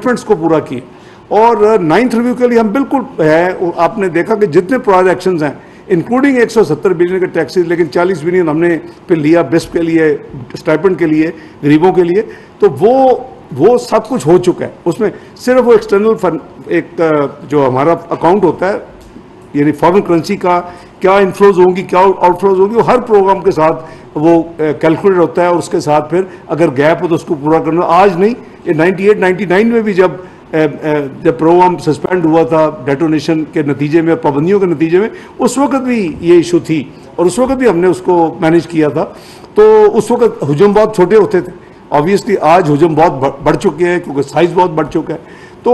Commitments को पूरा किए। और 9th रिव्यू के लिए हम बिल्कुल है, आपने देखा कि जितने प्रोजेक्शंस हैं इंक्लूडिंग 170 बिलियन के टैक्सेस, लेकिन 40 बिलियन हमने फिर लिया बिस्प के लिए, स्टाइपेंड के लिए, गरीबों के लिए, तो वो सब कुछ हो चुका है। उसमें सिर्फ वो एक्सटर्नल फंड, एक जो हमारा अकाउंट होता है यानी फॉरेन करेंसी का क्या इनफ्लोज होंगी, क्या आउटफ्लोज होंगी, वो हर प्रोग्राम के साथ वो कैलकुलेट होता है और उसके साथ फिर अगर गैप हो तो उसको पूरा करना। आज नहीं, ये 98, 99 में भी जब प्रोग्राम सस्पेंड हुआ था डेटोनेशन के नतीजे में, पाबंदियों के नतीजे में, उस वक्त भी ये इशू थी और उस वक्त भी हमने उसको मैनेज किया था। तो उस वक्त हुजूम बहुत छोटे होते थे, ऑब्वियसली आज हुजूम बहुत बढ़ चुके हैं क्योंकि साइज बहुत बढ़ चुका है।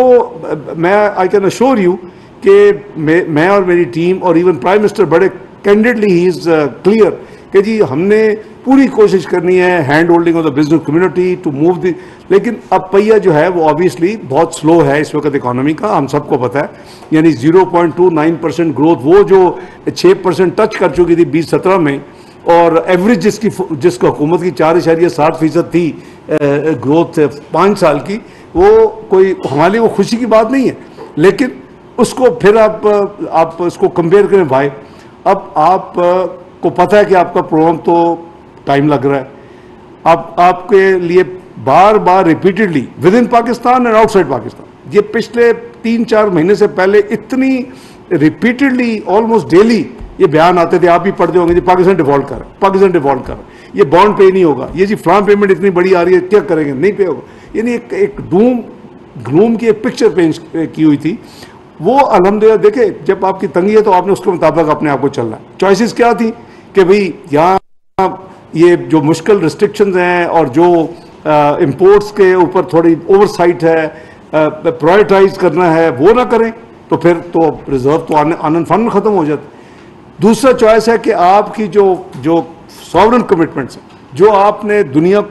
तो मैं आई कैन अश्योर यू कि मैं और मेरी टीम और इवन प्राइम मिनिस्टर बड़े कैंडिडली ही इज़ क्लियर कि जी हमने पूरी कोशिश करनी है hand holding of the business community to move the, लेकिन अब पहिया जो है वो ऑब्वियसली बहुत स्लो है इस वक्त इकोनॉमी का, हम सबको पता है। यानी 0.29% ग्रोथ, वो जो 6% टच कर चुकी थी 2017 में, और एवरेज जिसको हुकूमत की 4.7% थी ग्रोथ 5 साल की, वो कोई हमारे लिए वो खुशी की बात नहीं है। लेकिन उसको फिर आप उसको कंपेयर करें भाई, अब आप को पता है कि आपका प्रोग्राम तो टाइम लग रहा है, अब आपके लिए बार बार repeatedly within Pakistan and outside Pakistan, ये पिछले 3-4 महीने से पहले इतनी रिपीटेडली ऑलमोस्ट डेली ये बयान आते थे, आप भी पढ़ते होंगे जी पाकिस्तान डिफॉल्ट कर रहा है, पाकिस्तान डिफॉल्ट कर रहा है, ये बॉन्ड पे नहीं होगा, ये जी फ्लाम पेमेंट इतनी बड़ी आ रही है, क्या करेंगे, नहीं पे होगा। यानी एक ग्लूम की एक पिक्चर पेश की हुई थी। वो अल्हम्दुलिल्लाह देखे, जब आपकी तंगी है तो आपने उसके मुताबिक अपने आप को चलना है। चॉइसेस क्या थी कि भाई यहाँ ये जो मुश्किल रिस्ट्रिक्शंस हैं और जो इंपोर्ट्स के ऊपर थोड़ी ओवरसाइट है, प्रायोरिटाइज करना है, वो ना करें तो फिर तो रिजर्व तो आनंद फंड में ख़त्म हो जाता। दूसरा चॉइस है कि आपकी जो सॉवरन कमिटमेंट्स हैं, जो आपने दुनिया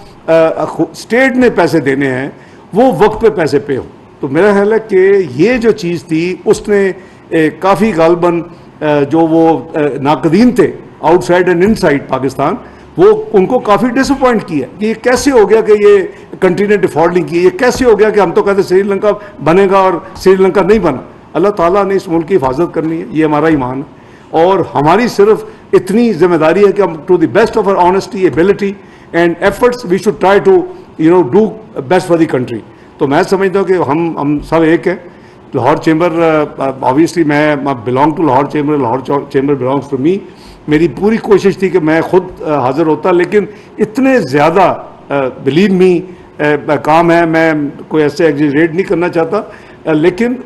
को स्टेट ने पैसे देने हैं, वो वक्त पे पैसे पे हो। तो मेरा ख्याल है कि ये जो चीज़ थी उसने काफ़ी गालबन जो वो नाकदीन थे आउटसाइड एंड इनसाइड पाकिस्तान, वो उनको काफ़ी डिसअपॉइंट किया कि ये कैसे हो गया कि ये कंट्री ने डिफॉल्ट नहीं किया, ये कैसे हो गया कि हम तो कहते श्रीलंका बनेगा और श्रीलंका नहीं बना। अल्लाह ताला ने इस मुल्क की हिफाजत करनी है, ये हमारा ईमान है और हमारी सिर्फ इतनी जिम्मेदारी है कि हम to the best of our honesty, ability and efforts we should try to do best for the country. तो मैं समझता हूँ कि हम सब एक हैं। लाहौर चैम्बर, ऑब्वियसली मैं belong to Lahore chamber, Lahore chamber belongs to me. मेरी पूरी कोशिश थी कि मैं खुद हाजिर होता, लेकिन इतने ज़्यादा बिलीव मी काम है, मैं कोई ऐसे एग्जेजरेट नहीं करना चाहता, लेकिन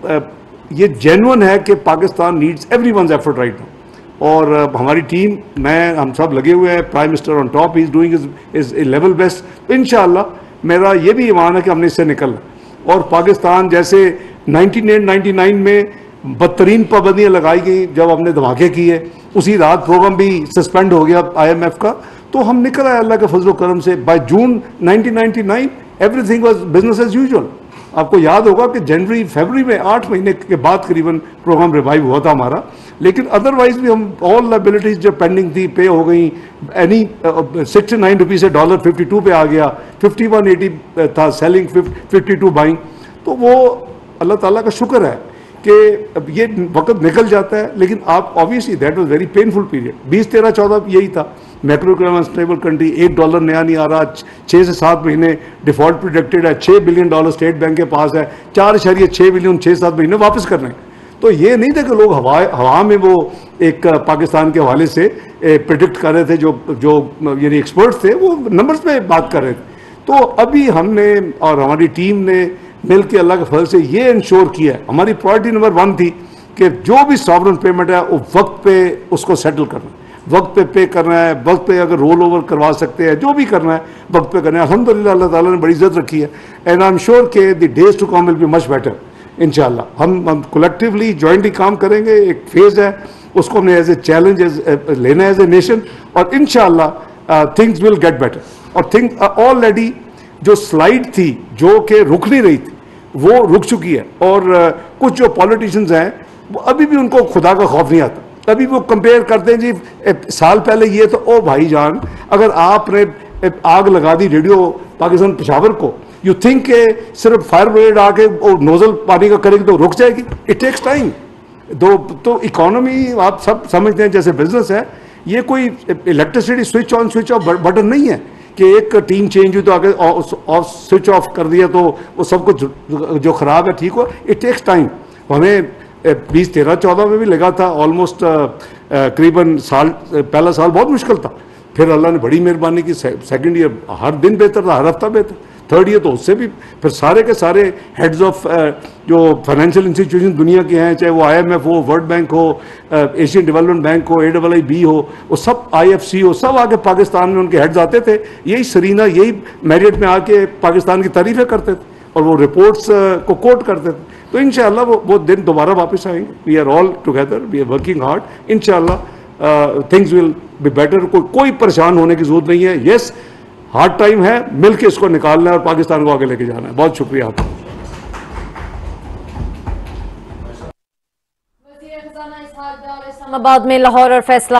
ये जेन्युइन है कि Pakistan needs everyone's effort right now. और हमारी टीम, हम सब लगे हुए हैं, prime minister on top, he is doing his level best. तो इंशाअल्लाह मेरा ये भी ईमान है कि हमने इससे निकलना। और पाकिस्तान जैसे 1999 में बदतरीन पाबंदियाँ लगाई गई जब हमने धमाके किए, उसी रात प्रोग्राम भी सस्पेंड हो गया IMF का, तो हम निकल आए अल्लाह के फजल करम से। By June 1999 everything was business as usual. आपको याद होगा कि जनवरी फरवरी में 8 महीने के बाद करीबन प्रोग्राम रिवाइव हुआ था हमारा, लेकिन अदरवाइज भी हम ऑल लायबिलिटीज जो पेंडिंग थी पे हो गई। एनी 69 रुपीज़ से डॉलर 52 पे आ गया, 51.80 था सेलिंग, 52 बाइंग। तो वो अल्लाह ताला का शुक्र है कि अब ये वक्त निकल जाता है, लेकिन आप obviously that was very painful period. 20, 13, 14 यही था, मैक्रो इकोनॉमिक स्टेबल कंट्री, $1 नया नहीं आ रहा, 6 से 7 महीने डिफॉल्ट प्रोजेक्टेड है, $6 बिलियन स्टेट बैंक के पास है, 4.6 बिलियन 6-7 महीने वापस कर रहे हैं। तो ये नहीं था कि लोग हवा में वो एक पाकिस्तान के हवाले से प्रिडिक्ट कर रहे थे, जो यानी एक्सपर्ट्स थे वो नंबर्स पे बात कर रहे थे। तो अभी हमने और हमारी टीम ने मिल के अल्लाह के फजल से ये इंश्योर किया है, हमारी प्रायोरिटी नंबर 1 थी कि जो भी सॉवरन पेमेंट है वो वक्त पे उसको सेटल करना है, वक्त पे करना है, वक्त पे अगर रोल ओवर करवा सकते हैं, जो भी करना है वक्त पे करना है। अल्हम्दुलिल्लाह अल्लाह ताला ने बड़ी इज्जत रखी है एंड आई एम श्योर के the days to come will be much better इंशाल्लाह। हम कलेक्टिवली जॉइंटली काम करेंगे। एक फेज़ है, उसको हमने एज ए चैलेंज लेना है एज ए नेशन, और इंशाल्लाह थिंग्स विल गेट बेटर। और थिंग्स ऑलरेडी जो स्लाइड थी जो कि रुक नहीं रही थी वो रुक चुकी है। और कुछ जो पॉलिटिशियंस हैं वो अभी भी उनको खुदा का खौफ नहीं आता, तभी वो कंपेयर करते हैं जी साल पहले ये तो ओ भाईजान, अगर आपने आग लगा दी रेडियो पाकिस्तान पेशावर को यू थिंक के सिर्फ फायर ब्रिगेड आके और नोजल पानी का करेगी तो रुक जाएगी? It takes time. तो इकोनॉमी आप सब समझते हैं जैसे बिजनेस है, ये कोई electricity switch on switch off button नहीं है कि एक टीम चेंज हुई तो आगे स्विच ऑफ कर दिया तो वो सब कुछ जो खराब है ठीक हो। It takes time. हमें 2013-14 में भी लगा था ऑलमोस्ट करीबन साल, पहला साल बहुत मुश्किल था, फिर अल्लाह ने बड़ी मेहरबानी की, सेकंड ईयर हर दिन बेहतर था, हर हफ्ता बेहतर, थर्ड ईयर तो उससे भी, फिर सारे के सारे हेड्स ऑफ जो फाइनेंशियल इंस्टीट्यूशन दुनिया के हैं, चाहे वो IMF हो, वर्ल्ड बैंक हो, एशियन डेवलपमेंट बैंक हो, AIIB हो, वो सब IFC हो, सब आके पाकिस्तान में उनके हेड्स आते थे, यही सरीना यही मैरियट में आके पाकिस्तान की तारीफें करते थे और वो रिपोर्ट्स को कोट करते थे। तो इंशाल्लाह वो दिन दोबारा वापस आएंगे। We are all together, we are working hard, इंशाल्लाह थिंग्स विल बी बेटर। कोई परेशान होने की जरूरत नहीं है। यस, हार्ड टाइम है, मिलकर इसको निकालना है और पाकिस्तान को आगे लेके जाना है। बहुत शुक्रिया आपका। इस्लामाबाद में लाहौर और फैसला